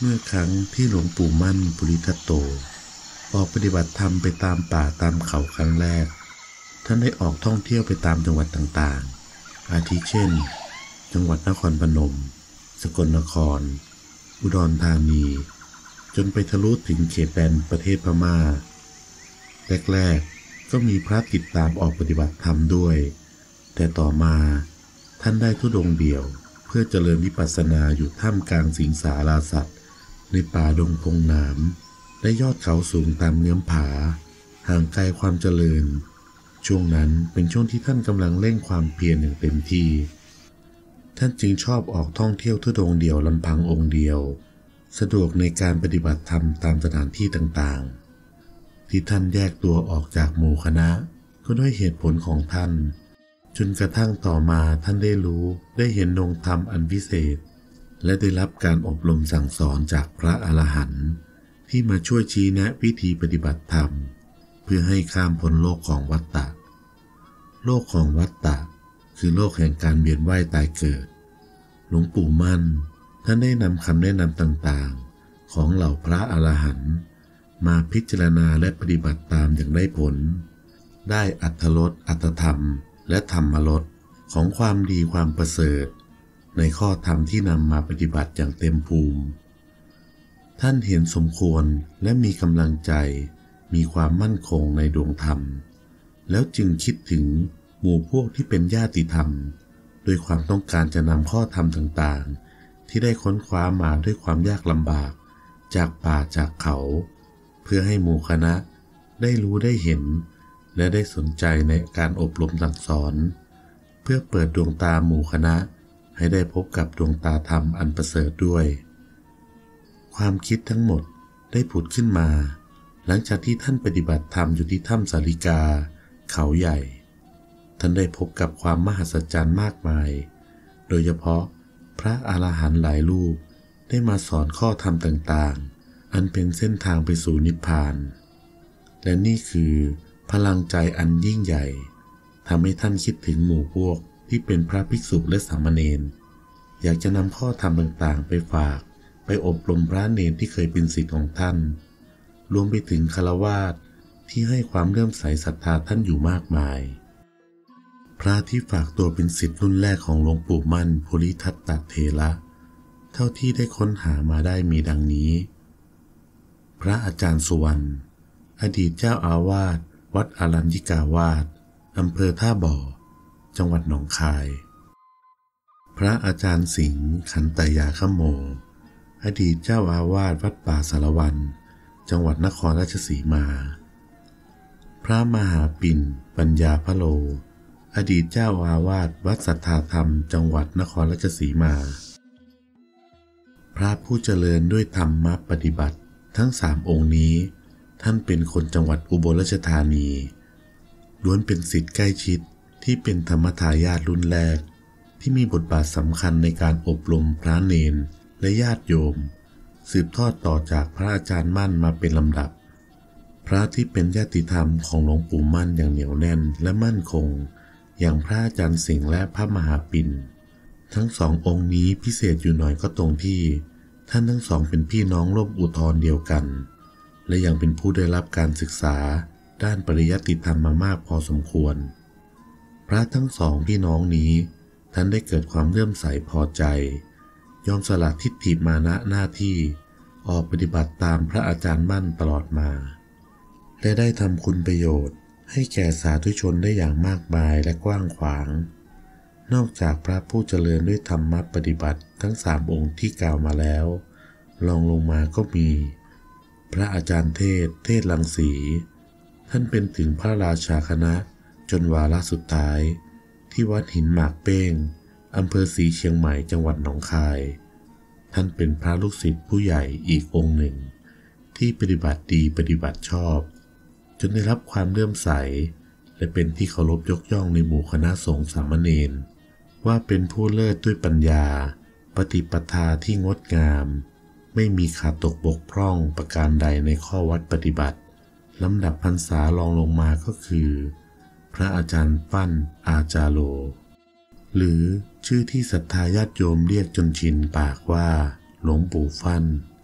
เมื่อครั้งที่หลวงปู่มั่นภูริทัตโตออกปฏิบัติธรรมไปตามป่าตามเขาครั้งแรกท่านได้ออกท่องเที่ยวไปตามจังหวัดต่างๆอาทิเช่นจังหวัดนครพนมสกลนครอุดรธานีจนไปทะลุถึงเขตแดนประเทศพม่าแรกๆก็มีพระติดตามออกปฏิบัติธรรมด้วยแต่ต่อมาท่านได้ธุดงค์เดี่ยวเพื่อเจริญวิปัสสนาอยู่ท่ามกลางสิงสาราสัตว์ในป่าดงพงหนามและยอดเขาสูงตามเงื้อมผาห่างไกลความเจริญช่วงนั้นเป็นช่วงที่ท่านกำลังเร่งความเพียรอย่างเต็มที่ท่านจึงชอบออกท่องเที่ยวธุดงค์เดี่ยวลำพังองค์เดียวสะดวกในการปฏิบัติธรรมตามสถานที่ต่างๆที่ท่านแยกตัวออกจากหมู่คณะก็ด้วยเหตุผลของท่านจนกระทั่งต่อมาท่านได้รู้ได้เห็นดวงธรรมอันพิเศษและได้รับการอบรมสั่งสอนจากพระอรหันต์ที่มาช่วยชี้แนะวิธีปฏิบัติธรรมเพื่อให้ข้ามพ้นโลกของวัฏฏะโลกของวัฏฏะคือโลกแห่งการเวียนว่ายตายเกิดหลวงปู่มั่นท่านได้นำคำแนะนำต่างๆของเหล่าพระอรหันต์มาพิจารณาและปฏิบัติตามอย่างได้ผลได้อรรถรสอรรถธรรมและธรรมรสของความดีความประเสริฐในข้อธรรมที่นำมาปฏิบัติอย่างเต็มภูมิท่านเห็นสมควรและมีกำลังใจมีความมั่นคงในดวงธรรมแล้วจึงคิดถึงหมู่พวกที่เป็นญาติธรรมโดยความต้องการจะนำข้อธรรมต่างๆที่ได้ค้นคว้ามาด้วยความยากลำบากจากป่าจากเขาเพื่อให้หมู่คณะได้รู้ได้เห็นและได้สนใจในการอบรมสั่งสอนเพื่อเปิดดวงตาหมู่คณะให้ได้พบกับดวงตาธรรมอันประเสริฐด้วยความคิดทั้งหมดได้ผุดขึ้นมาหลังจากที่ท่านปฏิบัติธรรมอยู่ที่ถ้ำสาลิกาเขาใหญ่ท่านได้พบกับความมหัศจรรย์มากมายโดยเฉพาะพระอรหันต์หลายรูปได้มาสอนข้อธรรมต่างๆอันเป็นเส้นทางไปสู่นิพพานและนี่คือพลังใจอันยิ่งใหญ่ทำให้ท่านคิดถึงหมู่พวกที่เป็นพระภิกษุและสามเณรอยากจะนำข้อธรรมต่างๆไปฝากไปอบรมพระเณรที่เคยเป็นศิษย์ของท่านรวมไปถึงฆราวาสที่ให้ความเลื่อมใสศรัทธาท่านอยู่มากมายพระที่ฝากตัวเป็นศิษย์รุ่นแรกของหลวงปู่มั่นภูริทัตตเถระเท่าที่ได้ค้นหามาได้มีดังนี้พระอาจารย์สุวรรณอดีตเจ้าอาวาสวัดอรัญญิกาวาสอำเภอท่าบ่อจังหวัดหนองคายพระอาจารย์สิงห์ขันตยาคโมอดีตเจ้าอาวาสวัดป่าสารวันจังหวัดนครราชสีมาพระมหาปิ่นปัญญาพโลอดีตเจ้าอาวาสวัดสัทธาธรรมจังหวัดนครราชสีมาพระผู้เจริญด้วยธรรมปฏิบัติทั้ง3องค์นี้ท่านเป็นคนจังหวัดอุบลราชธานีล้วนเป็นศิษย์ใกล้ชิดที่เป็นธรรมทายาทรุ่นแรกที่มีบทบาทสำคัญในการอบรมพระเณรและญาติโยมสืบทอดต่อจากพระอาจารย์มั่นมาเป็นลำดับพระที่เป็นญาติธรรมของหลวงปู่มั่นอย่างเหนียวแน่นและมั่นคงอย่างพระอาจารย์สิงห์และพระมหาปิ่นทั้ง2องค์นี้พิเศษอยู่หน่อยก็ตรงที่ท่านทั้งสองเป็นพี่น้องร่วมอุทธรเดียวกันและยังเป็นผู้ได้รับการศึกษาด้านปริยัติธรรมมามากพอสมควรพระทั้งสองพี่น้องนี้ท่านได้เกิดความเลื่อมใสพอใจยอมสละทิฏฐิมานะหน้าที่ออกปฏิบัติตามพระอาจารย์มั่นตลอดมาและได้ทำคุณประโยชน์ให้แก่สาธุชนได้อย่างมากมายและกว้างขวางนอกจากพระผู้เจริญด้วยธรรมปฏิบัติทั้ง3องค์ที่กล่าวมาแล้วรองลงมาก็มีพระอาจารย์เทศรังสีท่านเป็นถึงพระราชาคณะจนวาระสุดท้ายที่วัดหินหมากเป้งอำเภอศรีเชียงใหม่จังหวัดหนองคายท่านเป็นพระลูกศิษย์ผู้ใหญ่อีกองค์หนึ่งที่ปฏิบัติดีปฏิบัติชอบจนได้รับความเลื่อมใสและเป็นที่เคารพยกย่องในหมู่คณะสงฆ์สามเณรว่าเป็นผู้เลิศด้วยปัญญาปฏิปทาที่งดงามไม่มีขาดตกบกพร่องประการใดในข้อวัดปฏิบัติลำดับพรรษารองลงมาก็คือพระอาจารย์ปั้นอาจาโลหรือชื่อที่ศรัทธาญาติโยมเรียกจนชินปากว่าหลวงปู่ฟั่น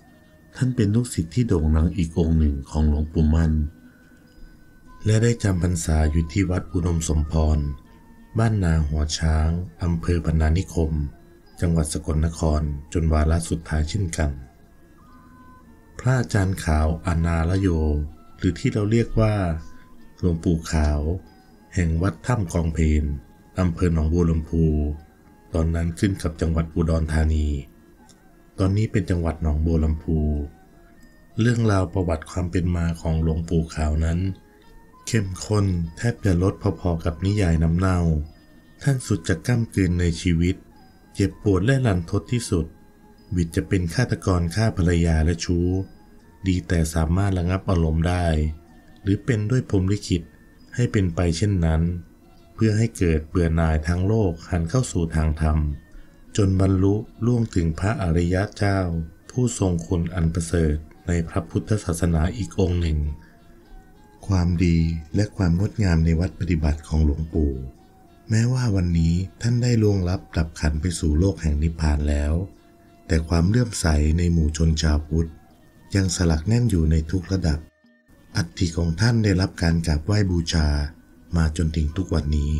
ท่านเป็นลูกศิษย์ที่โด่งดังอีกองค์หนึ่งของหลวงปู่มั่นและได้จำพรรษาอยู่ที่วัดอุดมสมพรบ้านนาหัวช้างอำเภอบรรณานิคมจังหวัดสกลนครจนวาระสุดท้ายเช่นกันพระอาจารย์ขาวอานาลโยหรือที่เราเรียกว่าหลวงปู่ขาวแห่งวัดถ้ำกองเพลอำเภอหนองบัวลำพูตอนนั้นขึ้นกับจังหวัดอุดรธานีตอนนี้เป็นจังหวัดหนองบัวลำพูเรื่องราวประวัติความเป็นมาของหลวงปู่ขาวนั้นเข้มข้นแทบจะลดพอๆกับนิยายน้ำเน่าท่านสุดจะก้ำกลืนในชีวิตเจ็บปวดและรันทดที่สุดวิทย์จะเป็นฆาตกรฆ่าภรรยาและชู้ดีแต่สามารถระงับอารมณ์ได้หรือเป็นด้วยพรหมลิขิตให้เป็นไปเช่นนั้นเพื่อให้เกิดเบื่อหน่ายทางโลกหันเข้าสู่ทางธรรมจนบรรลุล่วงถึงพระอริยเจ้าผู้ทรงคุณอันประเสริฐในพระพุทธศาสนาอีกองค์หนึ่งความดีและความงดงามในวัดปฏิบัติของหลวงปู่แม้ว่าวันนี้ท่านได้ล่วงลับดับขันไปสู่โลกแห่งนิพพานแล้วแต่ความเลื่อมใสในหมู่ชนชาวพุทธยังสลักแน่นอยู่ในทุกระดับอัฐิของท่านได้รับการกราบไหว้บูชามาจนถึงทุกวันนี้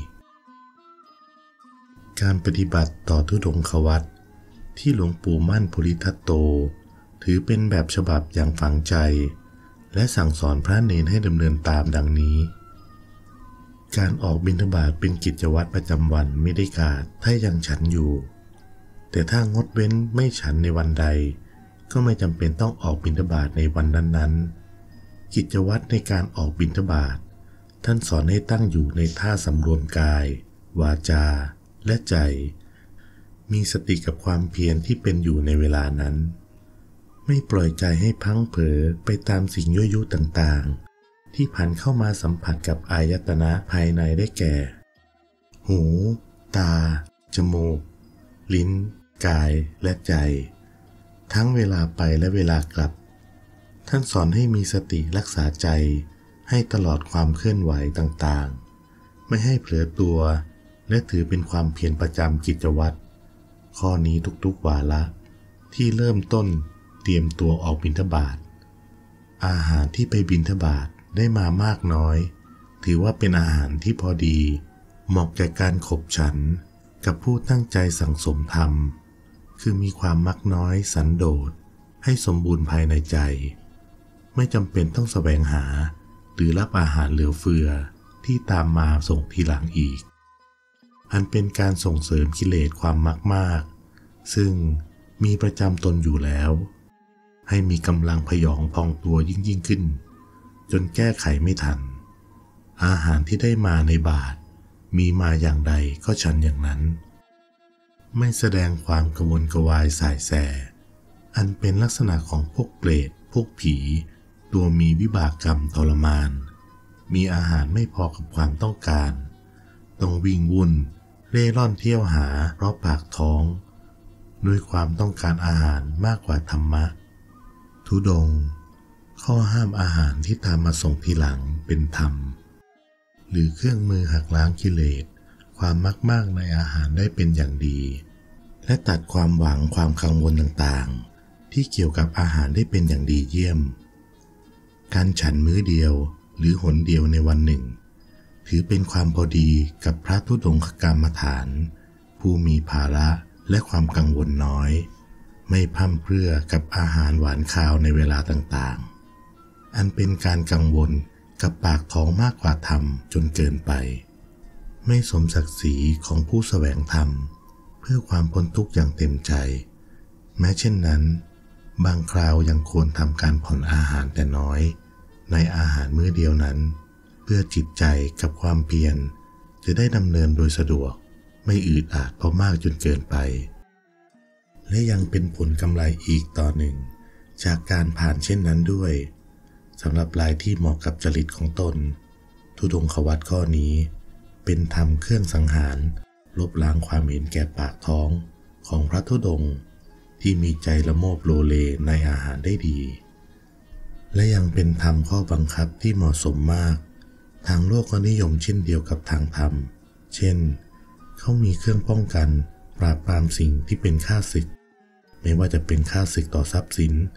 การปฏิบัติต่อธุดงควัตรที่หลวงปู่มั่นภูริทัตโตถือเป็นแบบฉบับอย่างฝังใจและสั่งสอนพระเณรให้ดำเนินตามดังนี้การออกบิณฑบาตเป็นกิจวัตรประจำวันไม่ได้ขาดถ้ายังฉันอยู่แต่ถ้างดเว้นไม่ฉันในวันใดก็ไม่จำเป็นต้องออกบิณฑบาตในวันนั้นๆกิจวัตรในการออกบิณฑบาตท่านสอนให้ตั้งอยู่ในท่าสำรวมกายวาจาและใจมีสติกับความเพียรที่เป็นอยู่ในเวลานั้นไม่ปล่อยใจให้พลั้งเผลอไปตามสิ่งยั่วยุต่างๆที่ผ่านเข้ามาสัมผัสกับอายตนะภายในได้แก่หูตาจมูกลิ้นกายและใจทั้งเวลาไปและเวลากลับท่านสอนให้มีสติรักษาใจให้ตลอดความเคลื่อนไหวต่างๆไม่ให้เผลอตัวและถือเป็นความเพียรประจำกิจวัตรข้อนี้ทุกๆวาระที่เริ่มต้นเตรียมตัวออกบิณฑบาตอาหารที่ไปบิณฑบาตได้มามากน้อยถือว่าเป็นอาหารที่พอดีเหมาะแก่การขบฉันกับผู้ตั้งใจสั่งสมธรรมคือมีความมักน้อยสันโดษให้สมบูรณ์ภายในใจไม่จำเป็นต้องแสวงหาหรือรับอาหารเหลือเฟือที่ตามมาส่งทีหลังอีกอันเป็นการส่งเสริมกิเลสความมักมากซึ่งมีประจำตนอยู่แล้วให้มีกำลังพยองพองตัวยิ่งขึ้นจนแก้ไขไม่ทันอาหารที่ได้มาในบาตรมีมาอย่างใดก็ฉันอย่างนั้นไม่แสดงความกระวนกระวายส่ายแสอันเป็นลักษณะของพวกเปรตพวกผีตัวมีวิบากกรรมทรมานมีอาหารไม่พอกับความต้องการต้องวิ่งวุ่นเร่ร่อนเที่ยวหาเพราะปากท้องด้วยความต้องการอาหารมากกว่าธรรมะธุดงค์ข้อห้ามอาหารที่ตามมาส่งทีหลังเป็นธรรมหรือเครื่องมือหักล้างกิเลสความมากในอาหารได้เป็นอย่างดีและตัดความหวังความกังวลต่างๆที่เกี่ยวกับอาหารได้เป็นอย่างดีเยี่ยมการฉันมื้อเดียวหรือหนเดียวในวันหนึ่งถือเป็นความพอดีกับพระธุดงคกรรมฐานผู้มีภาระและความกังวลน้อยไม่พร่ำเพรื่อกับอาหารหวานคาวในเวลาต่างๆอันเป็นการกังวลกับปากท้องมากกว่าธรรมจนเกินไปไม่สมศักดิ์ศรีของผู้แสวงธรรมเพื่อความพ้นทุกข์อย่างเต็มใจแม้เช่นนั้นบางคราวยังควรทำการผ่อนอาหารแต่น้อยในอาหารมื้อเดียวนั้นเพื่อจิตใจกับความเพียรจะได้ดำเนินโดยสะดวกไม่อืดอาดเพราะมากจนเกินไปและยังเป็นผลกำไรอีกต่อหนึ่งจากการผ่านเช่นนั้นด้วยสำหรับรายที่เหมาะกับจริตของตนธุดงควัตรข้อนี้เป็นธรรมเครื่องสังหารลบล้างความเห็นแก่ปากท้องของพระธุดงค์ที่มีใจละโมบโลเลในอาหารได้ดีและยังเป็นธรรมข้อบังคับที่เหมาะสมมากทางโลกก็นิยมเช่นเดียวกับทางธรรมเช่นเขามีเครื่องป้องกันปราบปรามสิ่งที่เป็นข้าศึกไม่ว่าจะเป็นข้าศึกต่อทรัพย์สิน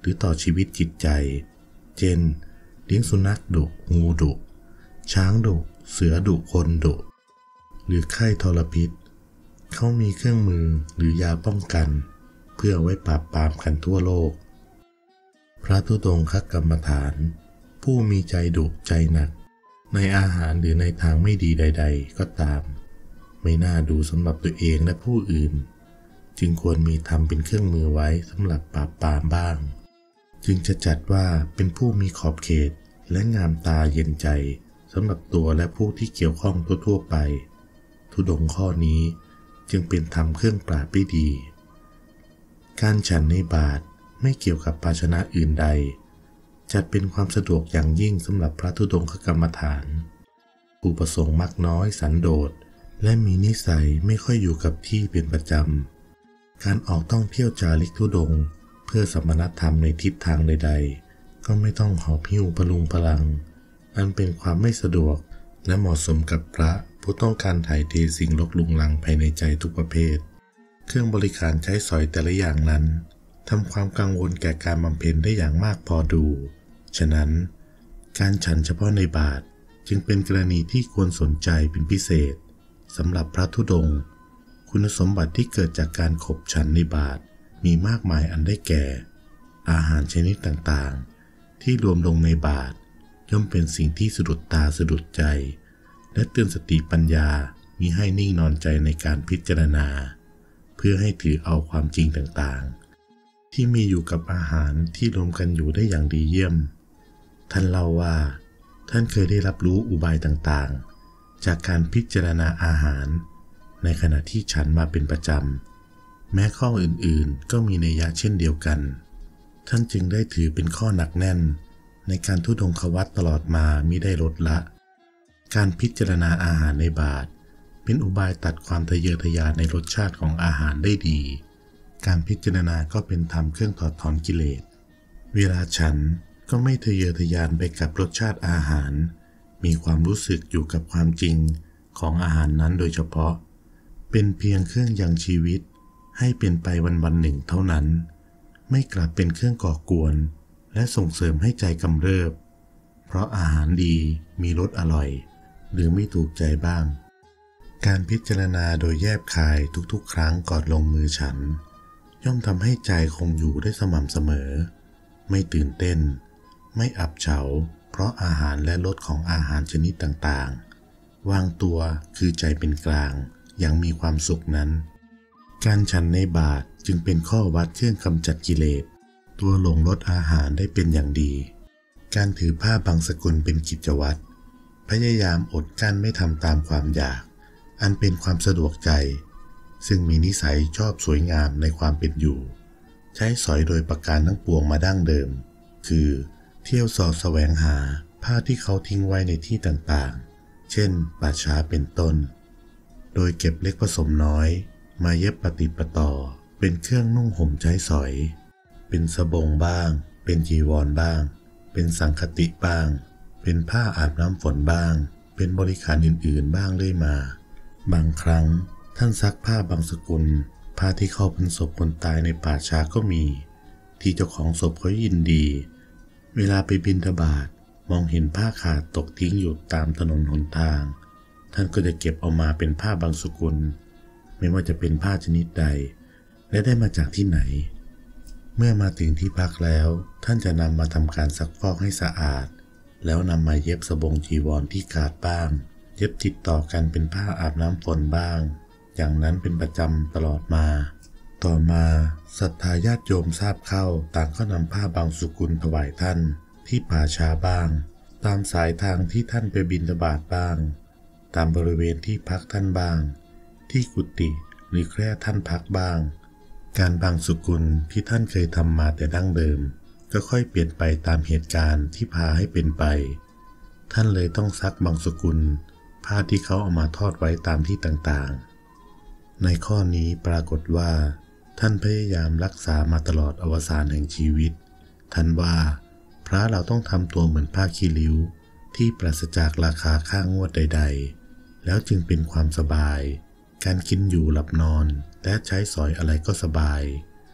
รือต่อชีวิตจิตใจเช่นเลี้ยงสุนัขดุงูดุช้างดุเสือดุคนดุหรือไข้ทรพิษเขามีเครื่องมือหรือยาป้องกันเพื่อไว้ปราบปรามกันทั่วโลกพระธุดงคกรรมฐานผู้มีใจดุใจหนักในอาหารหรือในทางไม่ดีใดๆก็ตามไม่น่าดูสำหรับตัวเองและผู้อื่นจึงควรมีธรรมเป็นเครื่องมือไว้สำหรับปราบปรามบ้างจึงจะจัดว่าเป็นผู้มีขอบเขตและงามตาเย็นใจสำหรับตัวและผู้ที่เกี่ยวข้องทั่วๆไปธุดงค์ข้อนี้จึงเป็นธรรมเครื่องปราบได้ดีการฉันในบาตรไม่เกี่ยวกับภาชนะอื่นใดจัดเป็นความสะดวกอย่างยิ่งสำหรับพระธุดงคกรรมฐานผู้ประสงค์มักน้อยสันโดษและมีนิสัยไม่ค่อยอยู่กับที่เป็นประจำการออกท่องเที่ยวจาริกธุดงค์เพื่อสมณธรรมในทิศทางใดๆก็ไม่ต้องหอบหิ้วพลุงพลังอันเป็นความไม่สะดวกและเหมาะสมกับพระผู้ต้องการถ่ายเทสิ่งรกรุงรังภายในใจทุกประเภทเครื่องบริการใช้สอยแต่ละอย่างนั้นทำความกังวลแก่การบำเพ็ญได้อย่างมากพอดูฉะนั้นการฉันเฉพาะในบาตรจึงเป็นกรณีที่ควรสนใจเป็นพิเศษสำหรับพระธุดงค์คุณสมบัติที่เกิดจากการขบฉันในบาตรมีมากมายอันได้แก่อาหารชนิดต่างๆที่รวมลงในบาตรย่อมเป็นสิ่งที่สะดุดตาสะดุดใจและเตือนสติปัญญามิให้นิ่งนอนใจในการพิจารณาเพื่อให้ถือเอาความจริงต่างๆที่มีอยู่กับอาหารที่รวมกันอยู่ได้อย่างดีเยี่ยมท่านเล่าว่าท่านเคยได้รับรู้อุบายต่างๆจากการพิจารณาอาหารในขณะที่ฉันมาเป็นประจำแม้ข้ออื่นๆก็มีนัยยะเช่นเดียวกันท่านจึงได้ถือเป็นข้อหนักแน่นในการธุดงควัตรตลอดมามิได้ลดละการพิจารณาอาหารในบาตรเป็นอุบายตัดความทะเยอทะยานในรสชาติของอาหารได้ดีการพิจารณาก็เป็นธรรมเครื่องถอดถอนกิเลสเวลาฉันก็ไม่ทะเยอทะยานไปกับรสชาติอาหารมีความรู้สึกอยู่กับความจริงของอาหารนั้นโดยเฉพาะเป็นเพียงเครื่องยังชีวิตให้เป็นไปวันๆหนึ่งเท่านั้นไม่กลับเป็นเครื่องก่อกวนและส่งเสริมให้ใจกำเริบเพราะอาหารดีมีรสอร่อยหรือไม่ถูกใจบ้างการพิจารณาโดยแยบคายทุกๆครั้งก่อนลงมือฉันย่อมทำให้ใจคงอยู่ได้สม่ำเสมอไม่ตื่นเต้นไม่อับเฉาเพราะอาหารและรสของอาหารชนิดต่างๆวางตัวคือใจเป็นกลางอย่างมีความสุขนั้นการฉันในบาตรจึงเป็นข้อวัดเครื่องกำจัดกิเลสตัวหลงรสอาหารได้เป็นอย่างดีการถือผ้าบางสกุลเป็นกิจวัตรพยายามอดกั้นไม่ทำตามความอยากอันเป็นความสะดวกใจซึ่งมีนิสัยชอบสวยงามในความเป็นอยู่ใช้สอยโดยประการทั้งปวงมาดั้งเดิมคือเที่ยวสอดแสวงหาผ้าที่เขาทิ้งไว้ในที่ต่างๆเช่นป่าช้าเป็นต้นโดยเก็บเล็กผสมน้อยมาเย็บปฏิปต่อเป็นเครื่องนุ่งห่มใช้สอยเป็นสบงบ้างเป็นจีวรบ้างเป็นสังคติบ้างเป็นผ้าอาบน้ำฝนบ้างเป็นบริการอื่นๆบ้างเรื่อยมาบางครั้งท่านซักผ้าบางสกุลผ้าที่เข้าพันศพคนตายในป่าช้าก็มีที่เจ้าของศพเขายินดีเวลาไปบิณฑบาตมองเห็นผ้าขาดตกทิ้งอยู่ตามถนนหนทางท่านก็จะเก็บเอามาเป็นผ้าบางสกุลไม่ว่าจะเป็นผ้าชนิดใดและได้มาจากที่ไหนเมื่อมาถึงที่พักแล้วท่านจะนำมาทำการซักฟอกให้สะอาดแล้วนำมาเย็บสบงจีวรที่ขาดบ้างเย็บติดต่อกันเป็นผ้าอาบน้ำฝนบ้างอย่างนั้นเป็นประจำตลอดมาต่อมาศรัทธาญาติโยมทราบเข้าต่างก็นำผ้าบางสกุลถวายท่านที่ป่าช้าบ้างตามสายทางที่ท่านไปบิณฑบาตบ้างตามบริเวณที่พักท่านบ้างที่กุฏิหรือแคร่ท่านพักบ้างการบางสกุลที่ท่านเคยทำมาแต่ดั้งเดิมก็ค่อยเปลี่ยนไปตามเหตุการณ์ที่พาให้เป็นไปท่านเลยต้องซักบางสกุลผ้าที่เขาเอามาทอดไว้ตามที่ต่างๆในข้อนี้ปรากฏว่าท่านพยายามรักษามาตลอดอวสานแห่งชีวิตท่านว่าพระเราต้องทำตัวเหมือนผ้าขี้ริ้วที่ปราศจากราคาค่างวดใดๆแล้วจึงเป็นความสบายการกินอยู่หลับนอนและใช้สอยอะไรก็สบาย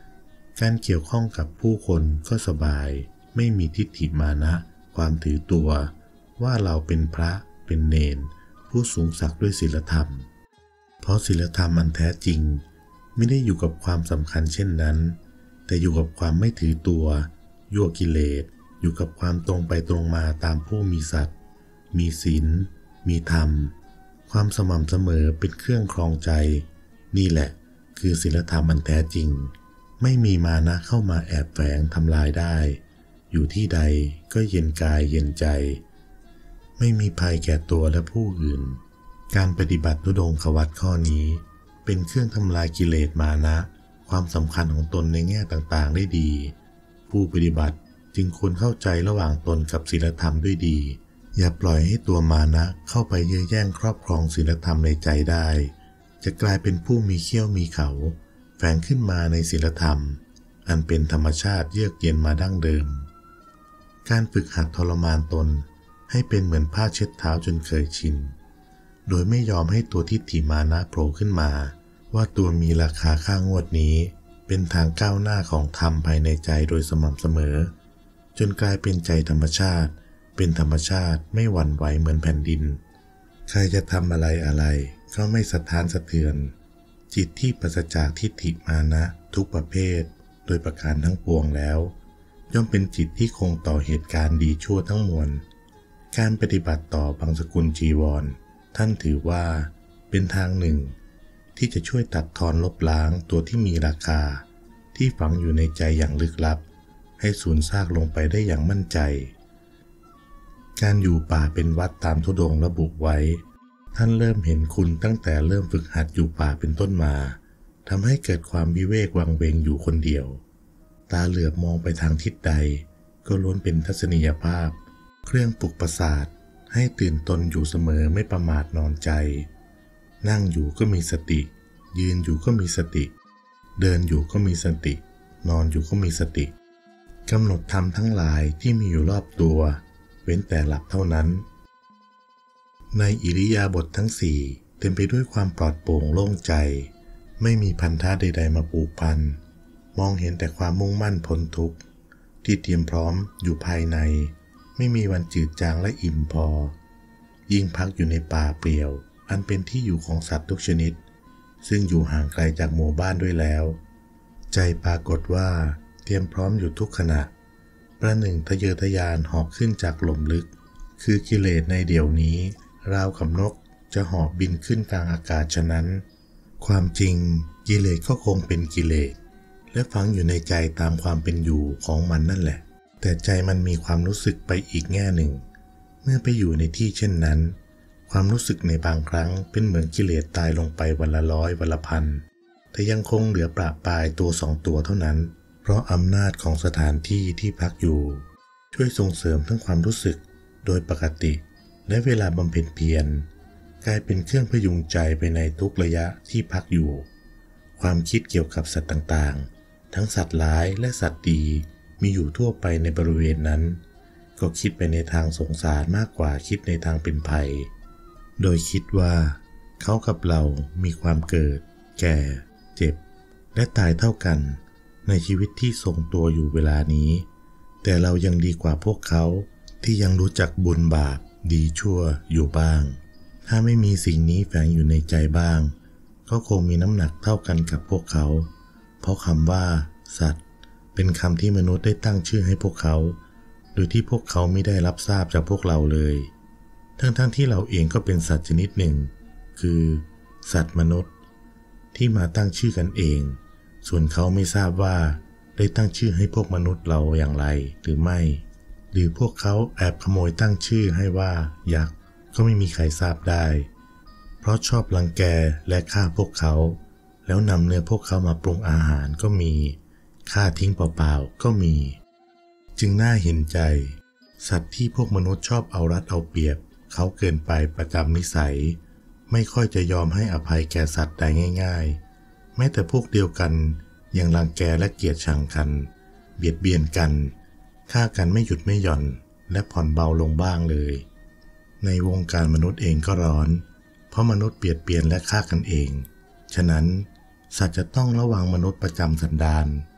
การเกี่ยวข้องกับผู้คนก็สบายไม่มีทิฏฐิมานะความถือตัวว่าเราเป็นพระเป็นเณรผู้สูงศักดิ์ด้วยศีลธรรมเพราะศีลธรรมอันแท้จริงไม่ได้อยู่กับความสำคัญเช่นนั้นแต่อยู่กับความไม่ถือตัวยั่วกิเลสอยู่กับความตรงไปตรงมาตามผู้มีสัตย์มีศีลมีธรรมความสม่ำเสมอเป็นเครื่องครองใจนี่แหละคือศีลธรรมอันแท้จริงไม่มีมานะเข้ามาแอบแฝงทำลายได้อยู่ที่ใดก็เย็นกายเย็นใจไม่มีภัยแก่ตัวและผู้อื่นการปฏิบัติธุดงควัตรข้อนี้เป็นเครื่องทำลายกิเลสมานะความสำคัญของตนในแง่ต่างๆได้ดีผู้ปฏิบัติจึงควรเข้าใจระหว่างตนกับศีลธรรมด้วยดีอย่าปล่อยให้ตัวมานะเข้าไปเยื้อแย่งครอบครองศีลธรรมในใจได้จะกลายเป็นผู้มีเขี้ยวมีเขาแฝงขึ้นมาในศีลธรรมอันเป็นธรรมชาติเยือกเย็นมาดั้งเดิมการฝึกหัดทรมานตนให้เป็นเหมือนผ้าเช็ดเท้าจนเคยชินโดยไม่ยอมให้ตัวทิฏฐิมานะโผล่ขึ้นมาว่าตัวมีราคาค่างวดนี้เป็นทางก้าวหน้าของธรรมภายในใจโดยสม่ำเสมอจนกลายเป็นใจธรรมชาติเป็นธรรมชาติไม่หวั่นไหวเหมือนแผ่นดินใครจะทำอะไรก็ไม่สะท้านสะเทือนจิตที่ปราศจากทิฏฐิมานะทุกประเภทโดยประการทั้งปวงแล้วย่อมเป็นจิตที่คงต่อเหตุการณ์ดีชั่วทั้งมวลการปฏิบัติต่อบังสกุลจีวรท่านถือว่าเป็นทางหนึ่งที่จะช่วยตัดทอนลบล้างตัวที่มีราคาที่ฝังอยู่ในใจอย่างลึกลับให้สูญซากลงไปได้อย่างมั่นใจการอยู่ป่าเป็นวัดตามธุดงค์ระบุไว้ท่านเริ่มเห็นคุณตั้งแต่เริ่มฝึกหัดอยู่ป่าเป็นต้นมาทำให้เกิดความวิเวกวังเวงอยู่คนเดียวตาเหลือบมองไปทางทิศใดก็ล้วนเป็นทัศนียภาพเครื่องปลุกประสาทให้ตื่นตนอยู่เสมอไม่ประมาทนอนใจนั่งอยู่ก็มีสติยืนอยู่ก็มีสติเดินอยู่ก็มีสตินอนอยู่ก็มีสติกำหนดธรรมทั้งหลายที่มีอยู่รอบตัวเว้นแต่หลับเท่านั้นในอิริยาบถทั้งสี่เต็มไปด้วยความปลอดโปร่งโล่งใจไม่มีพันธะใดๆมาผูกพันมองเห็นแต่ความมุ่งมั่นพ้นทุกข์ที่เตรียมพร้อมอยู่ภายในไม่มีวันจืดจางและอิ่มพอยิ่งพักอยู่ในป่าเปลี่ยวอันเป็นที่อยู่ของสัตว์ทุกชนิดซึ่งอยู่ห่างไกลจากหมู่บ้านด้วยแล้วใจปรากฏว่าเตรียมพร้อมอยู่ทุกขณะประหนึ่งทะเยอทะยานหอบขึ้นจากหล่มลึกคือกิเลสในเดี๋ยวนี้ราวกับนกจะหอบบินขึ้นกลางอากาศฉะนั้นความจริงกิเลสก็คงเป็นกิเลสและฝังอยู่ในใจตามความเป็นอยู่ของมันนั่นแหละแต่ใจมันมีความรู้สึกไปอีกแง่หนึ่งเมื่อไปอยู่ในที่เช่นนั้นความรู้สึกในบางครั้งเป็นเหมือนกิเลสตายลงไปวันละร้อยวันละพันแต่ยังคงเหลือประปรายตัวสองตัวเท่านั้นเพราะอำนาจของสถานที่ที่พักอยู่ช่วยส่งเสริมทั้งความรู้สึกโดยปกติและเวลาบำเพ็ญเพียรกลายเป็นเครื่องพยุงใจไปในทุกระยะที่พักอยู่ความคิดเกี่ยวกับสัตว์ต่างๆทั้งสัตว์ร้ายและสัตว์ดีมีอยู่ทั่วไปในบริเวณนั้นก็คิดไปในทางสงสารมากกว่าคิดในทางเป็นภัยโดยคิดว่าเขากับเรามีความเกิดแก่เจ็บและตายเท่ากันในชีวิตที่ทรงตัวอยู่เวลานี้แต่เรายังดีกว่าพวกเขาที่ยังรู้จักบุญบาปดีชั่วอยู่บ้างถ้าไม่มีสิ่งนี้แฝงอยู่ในใจบ้างก็คงมีน้ำหนักเท่ากันกับพวกเขาเพราะคำว่าสัตว์เป็นคำที่มนุษย์ได้ตั้งชื่อให้พวกเขาโดยที่พวกเขาไม่ได้รับทราบจากพวกเราเลยทั้งที่เราเองก็เป็นสัตว์ชนิดหนึ่งคือสัตว์มนุษย์ที่มาตั้งชื่อกันเองส่วนเขาไม่ทราบว่าได้ตั้งชื่อให้พวกมนุษย์เราอย่างไรหรือไม่หรือพวกเขาแอบขโมยตั้งชื่อให้ว่ายักษ์ก็ไม่มีใครทราบได้เพราะชอบรังแกและฆ่าพวกเขาแล้วนำเนื้อพวกเขามาปรุงอาหารก็มีฆ่าทิ้งเปล่าๆก็มีจึงน่าเห็นใจสัตว์ที่พวกมนุษย์ชอบเอารัดเอาเปรียบเขาเกินไปประจำนิสัยไม่ค่อยจะยอมให้อภัยแก่สัตว์ได้ง่ายๆแม้แต่พวกเดียวกันยังรังแกและเกลียดชังกันเบียดเบียนกันฆ่ากันไม่หยุดไม่หย่อนและผ่อนเบาลงบ้างเลยในวงการมนุษย์เองก็ร้อนเพราะมนุษย์เบียดเบียนและฆ่ากันเองฉะนั้นสัตว์จะต้องระวังมนุษย์ประจำสันดาน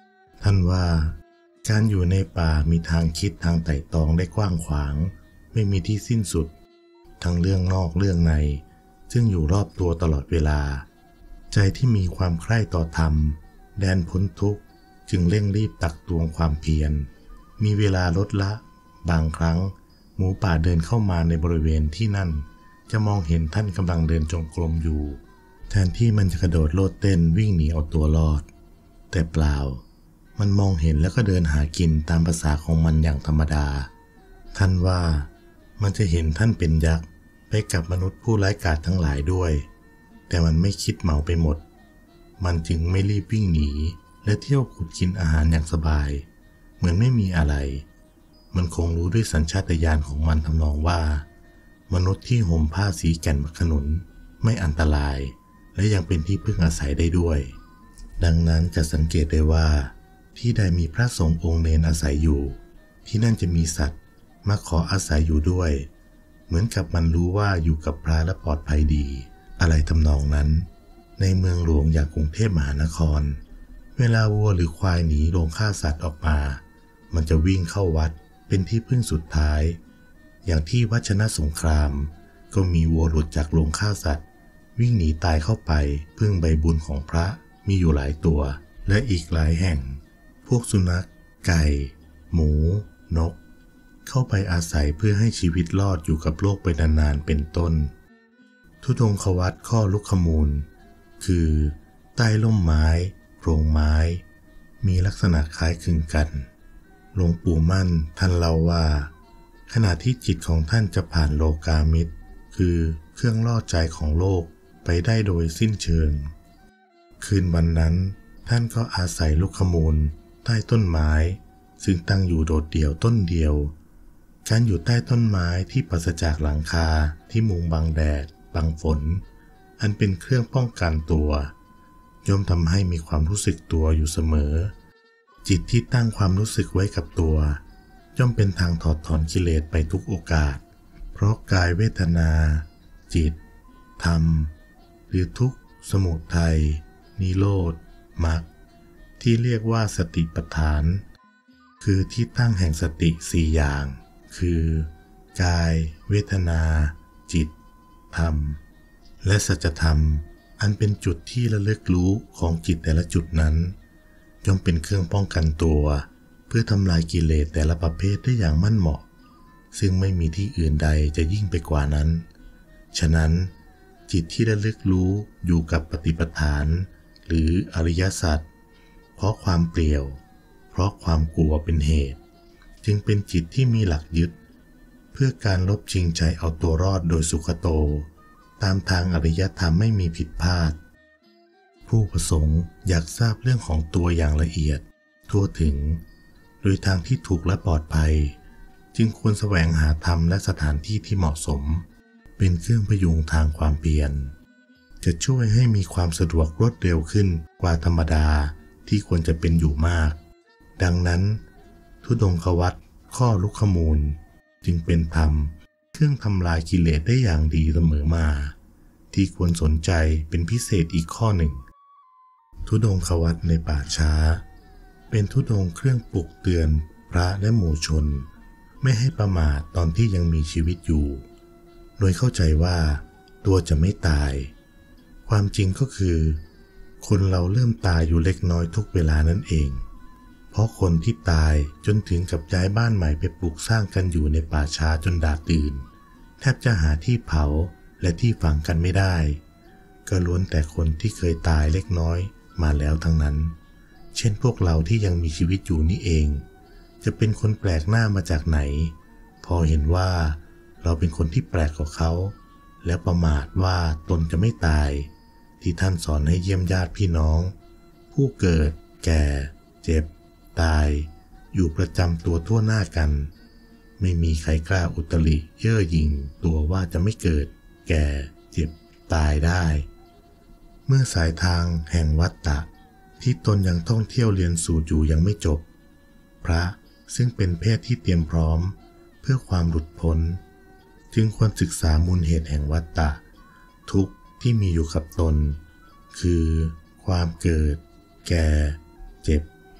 ท่านว่าการอยู่ในป่ามีทางคิดทางไต่ตรองได้กว้างขวางไม่มีที่สิ้นสุดทั้งเรื่องนอกเรื่องในซึ่งอยู่รอบตัวตลอดเวลาใจที่มีความใคร่ต่อธรรมแดนพ้นทุกข์จึงเร่งรีบตักตวงความเพียรมีเวลาลดละบางครั้งหมูป่าเดินเข้ามาในบริเวณที่นั่นจะมองเห็นท่านกำลังเดินจงกรมอยู่แทนที่มันจะกระโดดโลดเต้นวิ่งหนีเอาตัวรอดแต่เปล่ามันมองเห็นแล้วก็เดินหากินตามภาษาของมันอย่างธรรมดาท่านว่ามันจะเห็นท่านเป็นยักษ์ไปกับมนุษย์ผู้ร้ายกาจทั้งหลายด้วยแต่มันไม่คิดเมาไปหมดมันจึงไม่รีบวิ่งหนีและเที่ยวขุดกินอาหารอย่างสบายเหมือนไม่มีอะไรมันคงรู้ด้วยสัญชาตญาณของมันทำนองว่ามนุษย์ที่ห่มผ้าสีแก่นขนุนไม่อันตรายและยังเป็นที่พึ่งอาศัยได้ด้วยดังนั้นจะสังเกตได้ว่าที่ใดมีพระสงฆ์องค์เณรอาศัยอยู่ที่นั่นจะมีสัตว์มาขออาศัยอยู่ด้วยเหมือนกับมันรู้ว่าอยู่กับพระและปลอดภัยดีอะไรทำนองนั้นในเมืองหลวงอย่างกรุงเทพมหานครเวลาวัวหรือควายหนีโรงฆ่าสัตว์ออกมามันจะวิ่งเข้าวัดเป็นที่พึ่งสุดท้ายอย่างที่วัดชนะสงครามก็มีวัวหลุดจากโรงฆ่าสัตว์วิ่งหนีตายเข้าไปพึ่งใบบุญของพระมีอยู่หลายตัวและอีกหลายแห่งพวกสุนัขไก่หมูนกเข้าไปอาศัยเพื่อให้ชีวิตรอดอยู่กับโลกไปนานๆเป็นต้นธุดงควัตข้อลุกขมูลคือใต้ร่มไม้โพรงไม้มีลักษณะคล้ายคลึงกันหลวงปู่มั่นท่านเล่าว่าขณะที่จิตของท่านจะผ่านโลกามิตรคือเครื่องล่อใจของโลกไปได้โดยสิ้นเชิงคืนวันนั้นท่านก็อาศัยลุกขมูลใต้ต้นไม้ซึ่งตั้งอยู่โดดเดี่ยวต้นเดียวการอยู่ใต้ต้นไม้ที่ปราศจากหลังคาที่มุงบังแดดบังฝนอันเป็นเครื่องป้องกันตัวย่อมทำให้มีความรู้สึกตัวอยู่เสมอจิตที่ตั้งความรู้สึกไว้กับตัวย่อมเป็นทางถอดถอนกิเลสไปทุกโอกาสเพราะกายเวทนาจิตธรรมหรือทุกข์สมุทัยนิโรธมรรคที่เรียกว่าสติปัฏฐานคือที่ตั้งแห่งสติสี่อย่างคือกายเวทนาจิตธรรมและสัจธรรมอันเป็นจุดที่ระลึกรู้ของจิตแต่ละจุดนั้นย่อมเป็นเครื่องป้องกันตัวเพื่อทำลายกิเลสแต่ละประเภทได้อย่างมั่นเหมาะซึ่งไม่มีที่อื่นใดจะยิ่งไปกว่านั้นฉะนั้นจิตที่ระลึกรู้อยู่กับปฏิปทานหรืออริยสัจเพราะความเปลี่ยวเพราะความกลัวเป็นเหตุจึงเป็นจิตที่มีหลักยึดเพื่อการลบชิงใจเอาตัวรอดโดยสุขโตตามทางอริยธรรมไม่มีผิดพลาดผู้ประสงค์อยากทราบเรื่องของตัวอย่างละเอียดทั่วถึงโดยทางที่ถูกและปลอดภัยจึงควรแสวงหาธรรมและสถานที่ที่เหมาะสมเป็นเครื่องพยุงทางความเพียรจะช่วยให้มีความสะดวกรวดเร็วขึ้นกว่าธรรมดาที่ควรจะเป็นอยู่มากดังนั้นธุดงควัตข้อลุกขมูลจึงเป็นธรรมเครื่องทำลายกิเลสได้อย่างดีเสมอมาที่ควรสนใจเป็นพิเศษอีกข้อหนึ่งธุดงควัตในป่าช้าเป็นธุดงเครื่องปลุกเตือนพระและหมู่ชนไม่ให้ประมาทตอนที่ยังมีชีวิตอยู่โดยเข้าใจว่าตัวจะไม่ตายความจริงก็คือคนเราเริ่มตายอยู่เล็กน้อยทุกเวลานั่นเองเพราะคนที่ตายจนถึงกับย้ายบ้านใหม่ไปปลูกสร้างกันอยู่ในป่าช้าจนดาตื่นแทบจะหาที่เผาและที่ฝังกันไม่ได้ก็ล้วนแต่คนที่เคยตายเล็กน้อยมาแล้วทั้งนั้นเช่นพวกเราที่ยังมีชีวิตอยู่นี่เองจะเป็นคนแปลกหน้ามาจากไหนพอเห็นว่าเราเป็นคนที่แปลกกว่าเขาแล้วประมาทว่าตนจะไม่ตายที่ท่านสอนให้เยี่ยมญาติพี่น้องผู้เกิดแก่เจ็บตายอยู่ประจำตัวทั่วหน้ากันไม่มีใครกล้าอุตริเย่อหยิ่งตัวว่าจะไม่เกิดแก่เจ็บตายได้เมื่อสายทางแห่งวัฏฏะที่ตนยังท่องเที่ยวเรียนสูตรอยู่ยังไม่จบพระซึ่งเป็นเพศที่เตรียมพร้อมเพื่อความหลุดพ้นจึงควรศึกษามูลเหตุแห่งวัฏฏะทุกข์ที่มีอยู่กับตนคือความเกิดแก่เจ็บ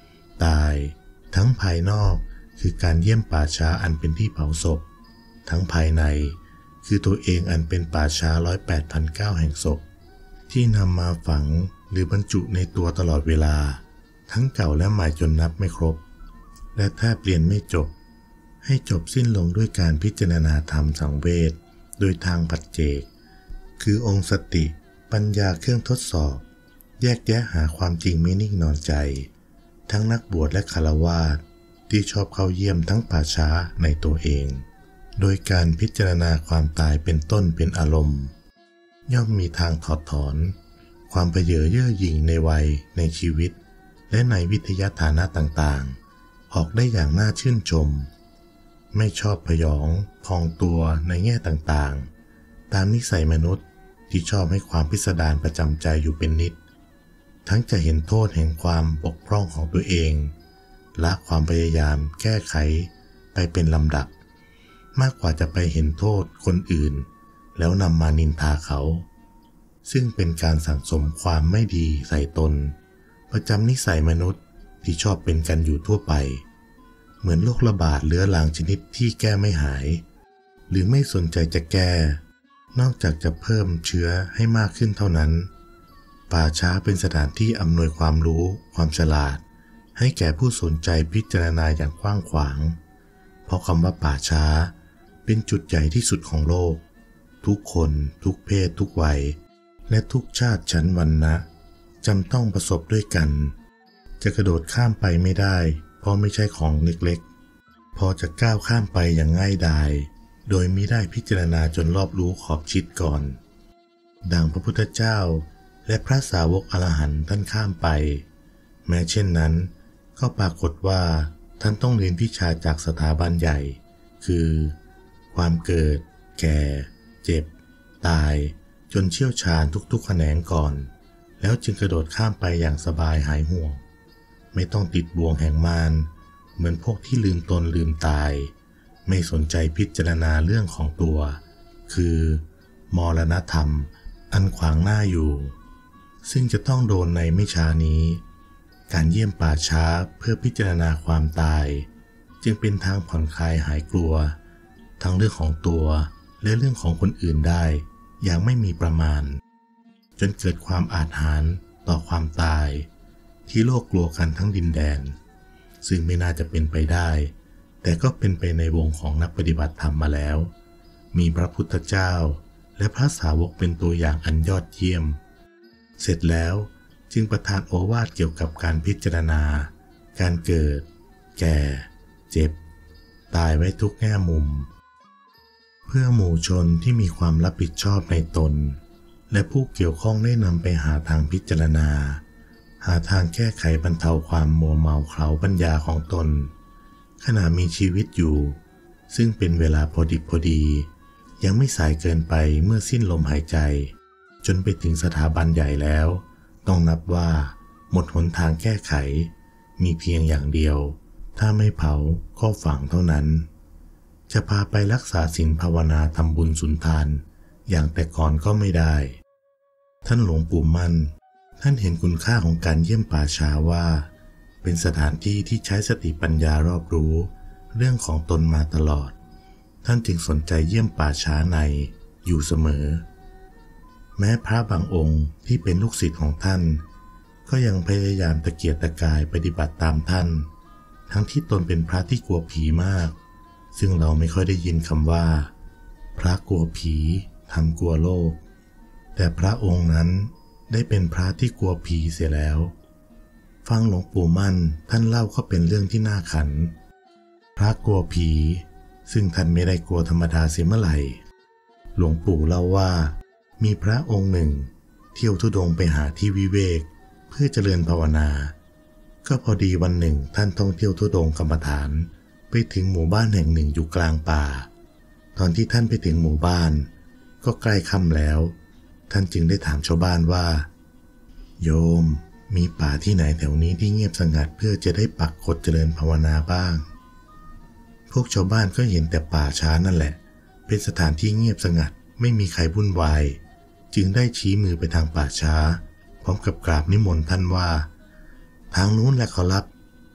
ตายทั้งภายนอกคือการเยี่ยมป่าช้าอันเป็นที่เผาศพทั้งภายในคือตัวเองอันเป็นป่าช้า108,900 แห่งศพที่นำมาฝังหรือบรรจุในตัวตลอดเวลาทั้งเก่าและใหม่จนนับไม่ครบและถ้าเปลี่ยนไม่จบให้จบสิ้นลงด้วยการพิจารณาธรรมสังเวชโดยทางปัจเจกคือองค์สติปัญญาเครื่องทดสอบแยกแยะหาความจริงไม่นิ่งนอนใจทั้งนักบวชและฆราวาสที่ชอบเข้าเยี่ยมทั้งป่าช้าในตัวเองโดยการพิจารณาความตายเป็นต้นเป็นอารมณ์ย่อมมีทางถอดถอนความเพเยอเย่อหยิ่งในวัยในชีวิตและในวิทยาฐานะต่างๆออกได้อย่างน่าชื่นชมไม่ชอบพยองพองตัวในแง่ต่างๆตามนิสัยมนุษย์ที่ชอบให้ความพิสดารประจำใจอยู่เป็นนิดทั้งจะเห็นโทษแห่งความบกพร่องของตัวเองและความพยายามแก้ไขไปเป็นลำดับมากกว่าจะไปเห็นโทษคนอื่นแล้วนำมานินทาเขาซึ่งเป็นการสั่งสมความไม่ดีใส่ตนประจำนิสัยมนุษย์ที่ชอบเป็นกันอยู่ทั่วไปเหมือนโรคระบาดเรื้อรังชนิดที่แก้ไม่หายหรือไม่สนใจจะแก้นอกจากจะเพิ่มเชื้อให้มากขึ้นเท่านั้นป่าช้าเป็นสถานที่อำนวยความรู้ความฉลาดให้แก่ผู้สนใจพิจารณาอย่างกว้างขวางเพราะคำว่าป่าช้าเป็นจุดใหญ่ที่สุดของโลกทุกคนทุกเพศทุกวัยและทุกชาติชั้นวรรณะจำต้องประสบด้วยกันจะกระโดดข้ามไปไม่ได้เพราะไม่ใช่ของเล็กๆพอจะก้าวข้ามไปอย่างง่ายดายโดยมิได้พิจารณาจนรอบรู้ขอบชิดก่อนดังพระพุทธเจ้าและพระสาวกอรหันต์ท่านข้ามไปแม้เช่นนั้นก็ปรากฏว่าท่านต้องเรียนวิชาจากสถาบันใหญ่คือความเกิดแก่เจ็บตายจนเชี่ยวชาญทุกๆแขนงก่อนแล้วจึงกระโดดข้ามไปอย่างสบายหายห่วงไม่ต้องติดบ่วงแห่งมารเหมือนพวกที่ลืมตนลืมตายไม่สนใจพิจารณาเรื่องของตัวคือมรณธรรมอันขวางหน้าอยู่ซึ่งจะต้องโดนในไม่ช้านี้การเยี่ยมป่าช้าเพื่อพิจารณาความตายจึงเป็นทางผ่อนคลายหายกลัวทั้งเรื่องของตัวและเรื่องของคนอื่นได้อย่างไม่มีประมาณจนเกิดความอาถรรพ์ต่อความตายที่โลกกลัวกันทั้งดินแดนซึ่งไม่น่าจะเป็นไปได้แต่ก็เป็นไปในวงของนักปฏิบัติธรรมมาแล้วมีพระพุทธเจ้าและพระสาวกเป็นตัวอย่างอันยอดเยี่ยมเสร็จแล้วจึงประทานโอวาทเกี่ยวกับการพิจารณาการเกิดแก่เจ็บตายไว้ทุกแง่มุมเพื่อหมู่ชนที่มีความรับผิดชอบในตนและผู้เกี่ยวข้องได้นำไปหาทางพิจารณาหาทางแก้ไขบรรเทาความมัวเมาเคล้าปัญญาของตนขณะมีชีวิตอยู่ซึ่งเป็นเวลาพอดิบพอดียังไม่สายเกินไปเมื่อสิ้นลมหายใจจนไปถึงสถาบันใหญ่แล้วต้องนับว่าหมดหนทางแก้ไขมีเพียงอย่างเดียวถ้าไม่เผาก็ฝังเท่านั้นจะพาไปรักษาศีลภาวนาทำบุญสุนทานอย่างแต่ก่อนก็ไม่ได้ท่านหลวงปู่มั่นท่านเห็นคุณค่าของการเยี่ยมป่าช้าว่าเป็นสถานที่ที่ใช้สติปัญญารอบรู้เรื่องของตนมาตลอดท่านจึงสนใจเยี่ยมป่าช้าในอยู่เสมอแม้พระบางองค์ที่เป็นลูกศิษย์ของท่านก็ยังพยายามตะเกียกตะกายปฏิบัติตามท่านทั้งที่ตนเป็นพระที่กลัวผีมากซึ่งเราไม่ค่อยได้ยินคำว่าพระกลัวผีทำกลัวโลกแต่พระองค์นั้นได้เป็นพระที่กลัวผีเสียแล้วฟังหลวงปู่มั่นท่านเล่าก็เป็นเรื่องที่น่าขันพระกลัวผีซึ่งท่านไม่ได้กลัวธรรมดาเสียเมื่อไหร่หลวงปู่เล่าว่ามีพระองค์หนึ่งเที่ยวธุดงค์ไปหาที่วิเวกเพื่อเจริญภาวนาก็พอดีวันหนึ่งท่านท่องเที่ยวธุดงค์กรรมฐานไปถึงหมู่บ้านแห่งหนึ่งอยู่กลางป่าตอนที่ท่านไปถึงหมู่บ้านก็ใกล้ค่ำแล้วท่านจึงได้ถามชาวบ้านว่าโยมมีป่าที่ไหนแถวนี้ที่เงียบสงัดเพื่อจะได้ปักกฎเจริญภาวนาบ้างพวกชาวบ้านก็เห็นแต่ป่าช้านั่นแหละเป็นสถานที่เงียบสงัดไม่มีใครวุ่นวายจึงได้ชี้มือไปทางป่าช้าพร้อมกับกราบนิมนต์ท่านว่าทางนู้นแหละขอรับ